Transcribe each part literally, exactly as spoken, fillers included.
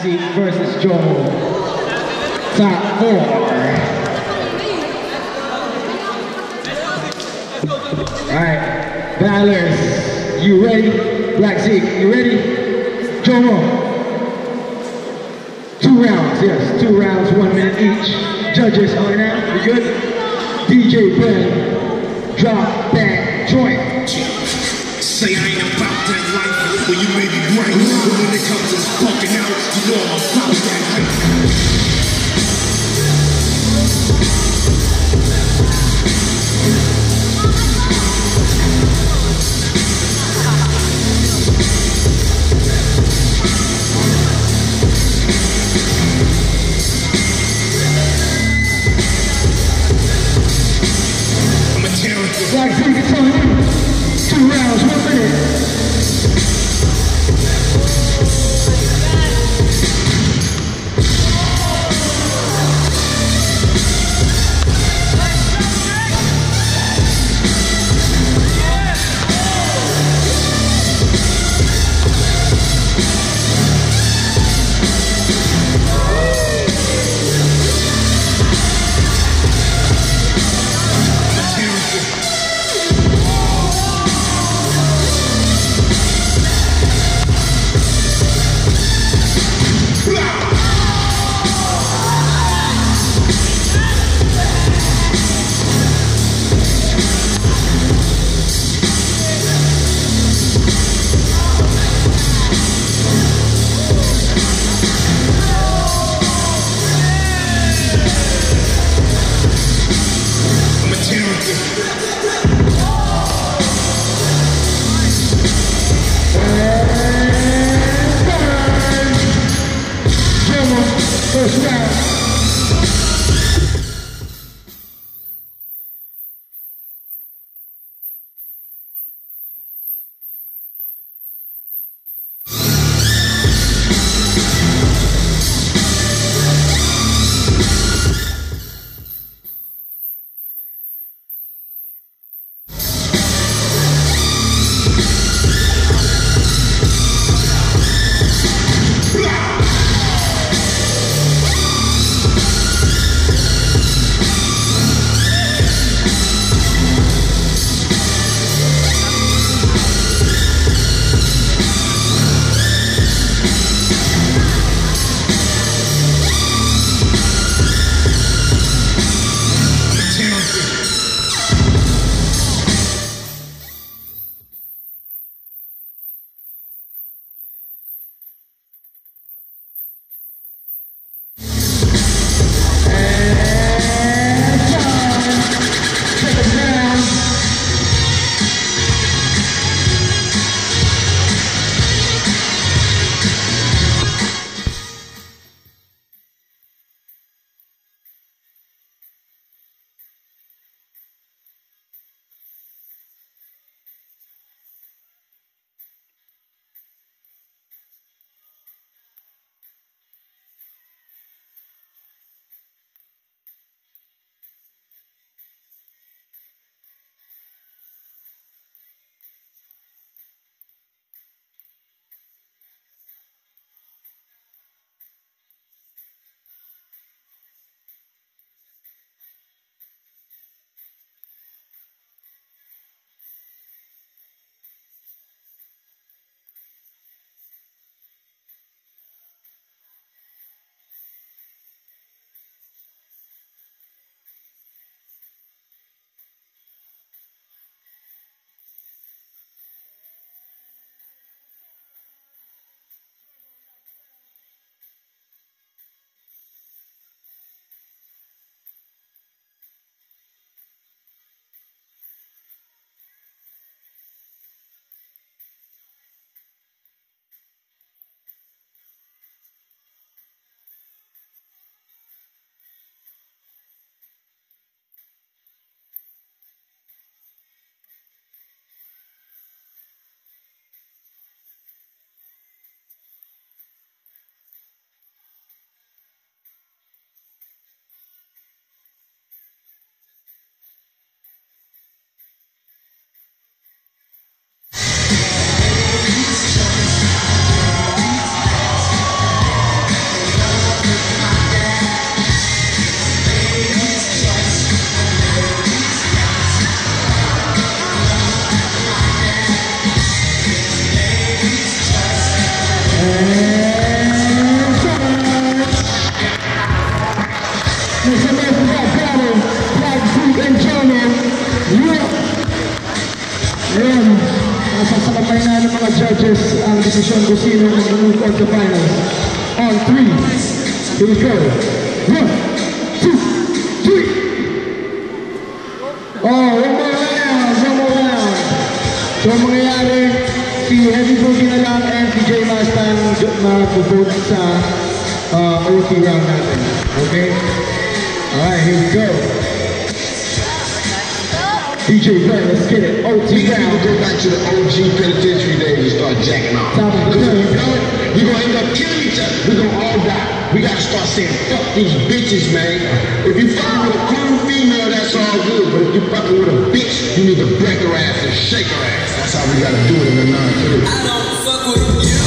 Zeke versus Joel. Top four. Alright, battlers, you ready? Black Zeke, you ready? Joel. Two rounds, yes, two rounds, one minute each. Judges on now, you good? D J Ben, drop that joint. Say I ain't about that life, but you may be right. But when it comes to fucking out, you know I'm about that life. Black Zeke, it's on you. Two rounds, one minute. First round. desisyon kung sino mag-move on to finals. On three. Here we go. One, two, three. Oh, one more round, one more round. So, ang mangyayari, si Heavy Boogie na lang and si J Mustang mag-vote sa uh, O T round natin. Okay? Alright, here we go. D J Ben, let's get it. O T round. We go back to the O G penitentiary days and start jacking off. Because if we don't, we're going to end up killing each other. We're going to all die. We got to start saying, fuck these bitches, man. If you fucking with a cool female, that's all good. But if you fucking with a bitch, you need to break her ass and shake her ass. That's how we got to do it in the non-club. I don't fuck with you.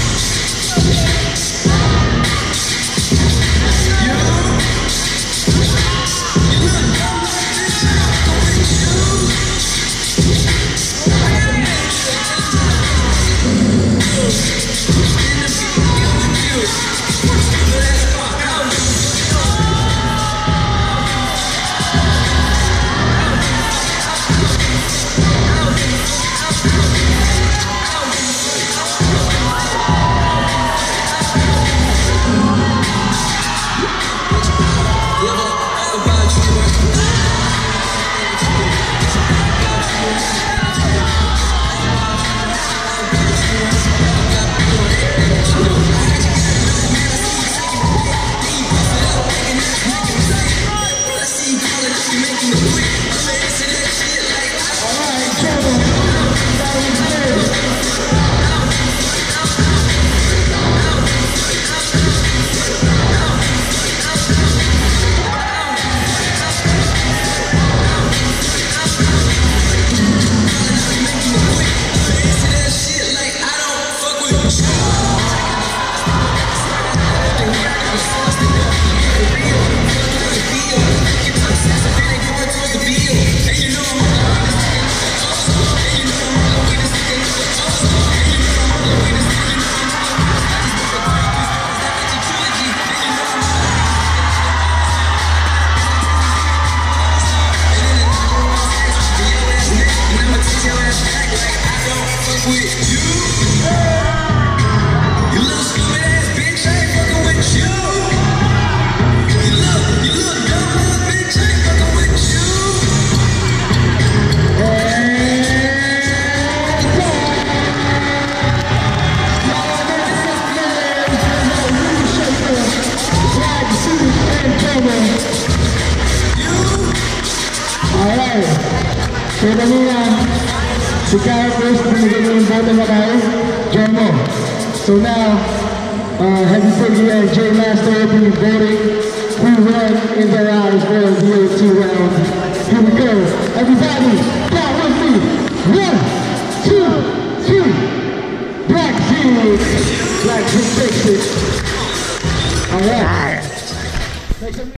Alright, so kanina, si Carlos, binigyan yung boto na kayo, Jomo. So now, uh, Heavy Boogie and J Master will be voting who won in the rounds for the O T round. Here we go. Everybody, count with me. One, two, three. Black Zig. Black Zig takes it. Alright.